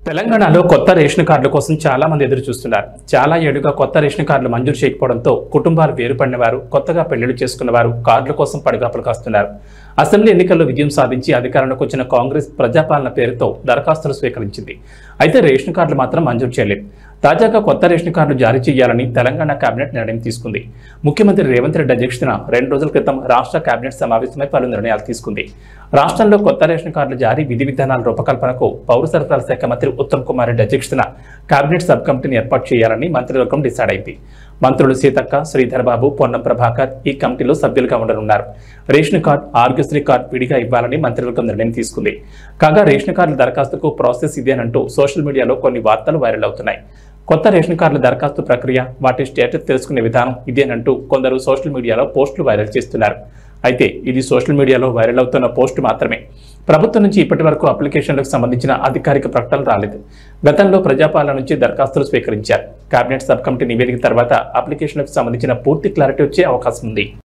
తెలంగాణలో కొత్త రేషన్ కార్డుల కోసం చాలా మంది ఎదురు చూస్తున్నారు. చాలా ఏడుగా కొత్త రేషన్ కార్డులు మంజూరు చేయకపోవడంతో కుటుంబాలు వేరుపడిన వారు, కొత్తగా పెళ్లిళ్లు చేసుకున్న వారు కార్డుల కోసం పడిగాపులు కాస్తున్నారు. అసెంబ్లీ ఎన్నికల్లో విజయం సాధించి అధికారంలోకి వచ్చిన కాంగ్రెస్ ప్రజాపాలన పేరుతో దరఖాస్తులు స్వీకరించింది. అయితే రేషన్ కార్డులు మాత్రం మంజూరు చేయలేదు. తాజాగా కొత్త రేషన్ కార్డులు జారీ చేయాలని తెలంగాణ కేబినెట్ నిర్ణయం తీసుకుంది. ముఖ్యమంత్రి రేవంత్ రెడ్డి అధ్యక్షతన 2 రోజుల క్రితం రాష్ట్ర కేబినెట్ సమావేశమై పలు నిర్ణయాలు తీసుకుంది. రాష్ట్రంలో కొత్త రేషన్ కార్డుల జారీ విధి విధానాల రూపకల్పనకు పౌర సరఫరాల శాఖ మంత్రి ఉత్తమ్ కుమార్ రెడ్డి అధ్యక్షతన కేబినెట్ సబ్ కమిటీని ఏర్పాటు చేయాలని మంత్రివర్గం డిసైడ్ అయింది. మంత్రులు సీతక్క, శ్రీధర్ బాబు, పొన్నం ప్రభాకర్ ఈ కమిటీలో సభ్యులుగా ఉండనున్నారు. రేషన్ కార్డు, ఆరోగ్యశ్రీ కార్డు విడిగా ఇవ్వాలని మంత్రివర్గం నిర్ణయం తీసుకుంది. కాగా రేషన్ కార్డుల దరఖాస్తుకు ప్రాసెస్ ఇదేనంటూ సోషల్ మీడియాలో కొన్ని వార్తలు వైరల్ అవుతున్నాయి. కొత్త రేషన్ కార్డుల దరఖాస్తు ప్రక్రియ, వాటి స్టేటస్ తెలుసుకునే విధానం ఇదేనంటూ కొందరు సోషల్ మీడియాలో పోస్టులు వైరల్ చేస్తున్నారు. అయితే ఇది సోషల్ మీడియాలో వైరల్ అవుతున్న పోస్టు మాత్రమే. ప్రభుత్వం నుంచి ఇప్పటి వరకు అప్లికేషన్లకు సంబంధించిన అధికారిక ప్రకటన రాలేదు. గతంలో ప్రజాపాలన నుంచి దరఖాస్తులు స్వీకరించారు. కేబినెట్ సబ్ కమిటీ నివేదిక తర్వాత అప్లికేషన్లకు సంబంధించిన పూర్తి క్లారిటీ వచ్చే అవకాశం ఉంది.